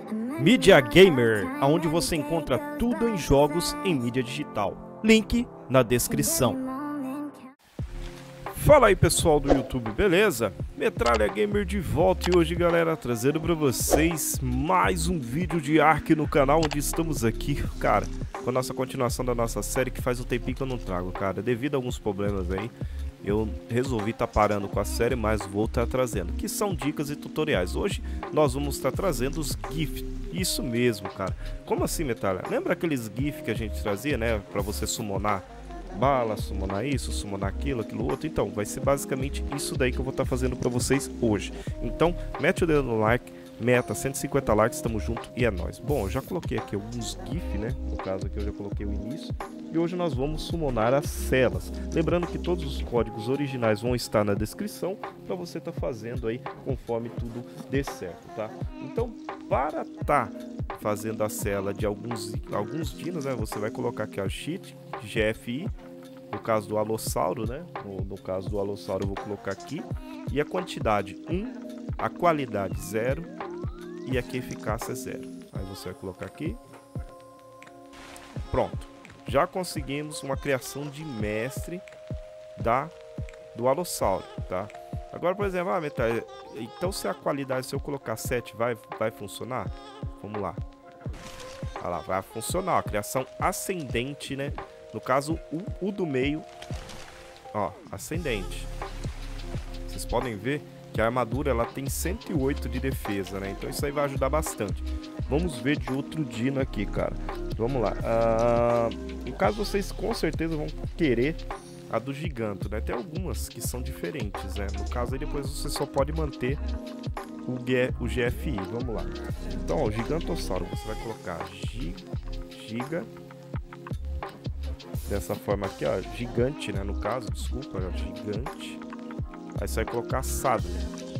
Mídia Gamer, onde você encontra tudo em jogos em mídia digital. Link na descrição. Fala aí pessoal do YouTube, beleza? Metralha Gamer de volta e hoje, galera, trazendo pra vocês mais um vídeo de Ark no canal, onde estamos aqui, cara, com a nossa continuação da nossa série, que faz um tempinho que eu não trago, cara, devido a alguns problemas aí. Eu resolvi estar parando com a série, mas vou estar trazendo, que são dicas e tutoriais. Hoje nós vamos estar trazendo os GIFs. Isso mesmo, cara. Como assim, Metralha? Lembra aqueles GIFs que a gente trazia, né? Pra você summonar bala, summonar isso, summonar aquilo, aquilo outro. Então, vai ser basicamente isso daí que eu vou estar fazendo pra vocês hoje. Então, mete o dedo no like. Meta 150 likes, estamos juntos e é nóis. Bom, eu já coloquei aqui alguns GIFs, né? No caso aqui eu já coloquei o início. E hoje nós vamos summonar as celas. Lembrando que todos os códigos originais vão estar na descrição para você estar fazendo aí conforme tudo dê certo, tá? Então, para estar fazendo a cela de alguns dinos, né? Você vai colocar aqui a cheat GFI. No caso do Alossauro, né? No caso do Alossauro eu vou colocar aqui. E a quantidade 1, a qualidade 0 e aqui a eficácia 0. Aí você vai colocar aqui. Pronto. Já conseguimos uma criação de mestre do Alossauro, tá? Agora, por exemplo, então se a qualidade, se eu colocar 7, vai funcionar? Vamos lá. Olha lá, vai funcionar. A criação ascendente, né? No caso, o do meio, ó, ascendente. Vocês podem ver que a armadura ela tem 108 de defesa, né? Então isso aí vai ajudar bastante. Vamos ver de outro dino aqui, cara. Vamos lá. No caso, vocês com certeza vão querer a do giganto, né? Tem algumas que são diferentes, né? No caso aí depois você só pode manter o GFI. Vamos lá. Então, ó, o gigantossauro, você vai colocar giga. Dessa forma aqui, ó, gigante, né? No caso, desculpa, ó, gigante. Aí você vai colocar Saddle.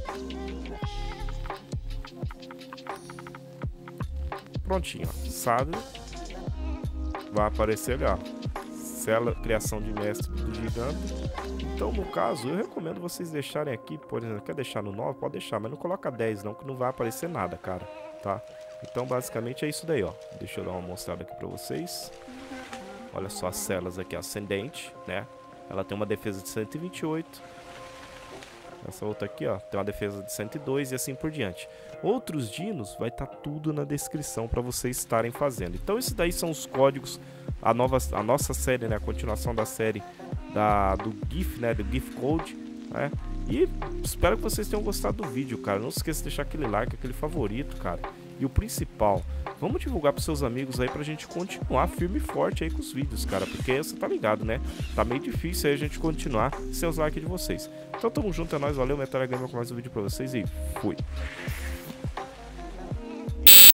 Prontinho, ó. Saddle. Vai aparecer ali, ó. Cela, criação de mestre do gigante. Então, no caso, eu recomendo vocês deixarem aqui, por exemplo, quer deixar no 9? Pode deixar, mas não coloca 10 não, que não vai aparecer nada, cara. Tá? Então, basicamente é isso daí, ó. Deixa eu dar uma mostrada aqui pra vocês. Olha só as celas aqui, ascendente, né? Ela tem uma defesa de 128. Essa outra aqui, ó, tem uma defesa de 102 e assim por diante. Outros dinos vai estar tudo na descrição para vocês estarem fazendo. Então esses daí são os códigos, a nossa série, né? A continuação da série do GIF, né? Do GIF Code, né? E espero que vocês tenham gostado do vídeo, cara. Não se esqueça de deixar aquele like, aquele favorito, cara. E o principal, vamos divulgar para seus amigos aí pra gente continuar firme e forte aí com os vídeos, cara. Porque você tá ligado, né? Tá meio difícil aí a gente continuar sem os likes de vocês. Então tamo junto, é nóis, valeu, Metralha Gamer com mais um vídeo pra vocês e fui!